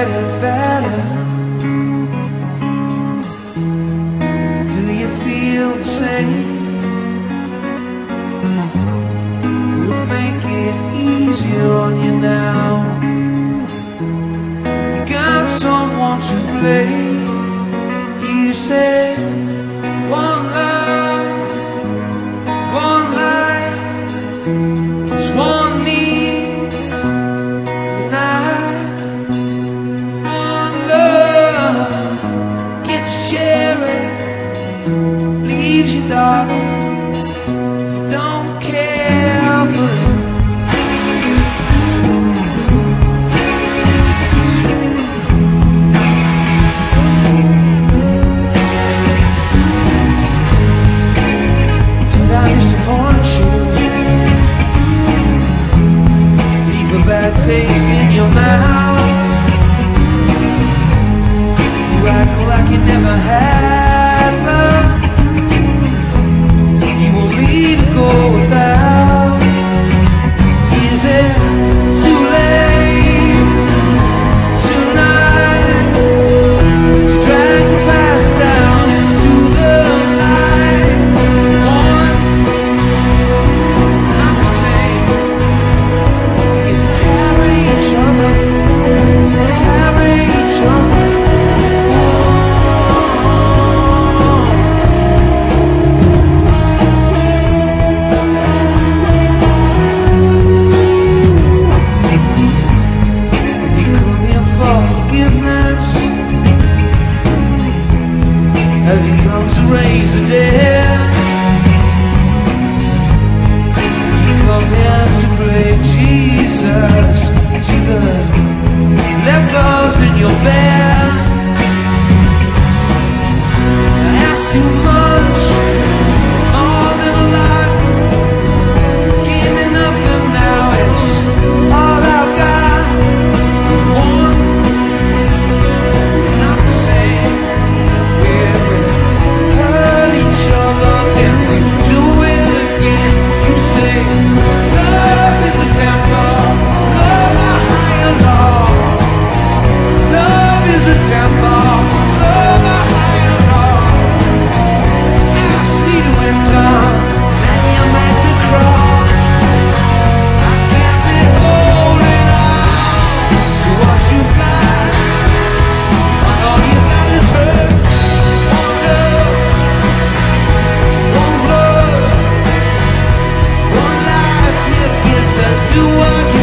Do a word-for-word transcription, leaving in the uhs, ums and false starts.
better, better. Do you feel the same? We'll make it easier on you now. You got someone to blame. You said one love, one life, just one need, night. One love gets sharing, leaves you, darling. You don't care for it. Bad taste in your mouth. You act like you never had love. You want me to go without. Is it too late tonight to drag the past down into the night? One, not the same. Carry each other. You come here for forgiveness. Have you come to raise the dead? You come here to pray Jesus to the lepers in your bed. That's too much, more than a lot. Give me nothing now, it's all I've got. One, not the same. Where we hurt each other, then we do it again. You say love is a temper, love a higher law. Love is a temper, love a higher law. Ask me to enter, then you make me crawl. I can't be holding on to what you've got. When all you got is hurt. One love, one blood, one life. You get to do what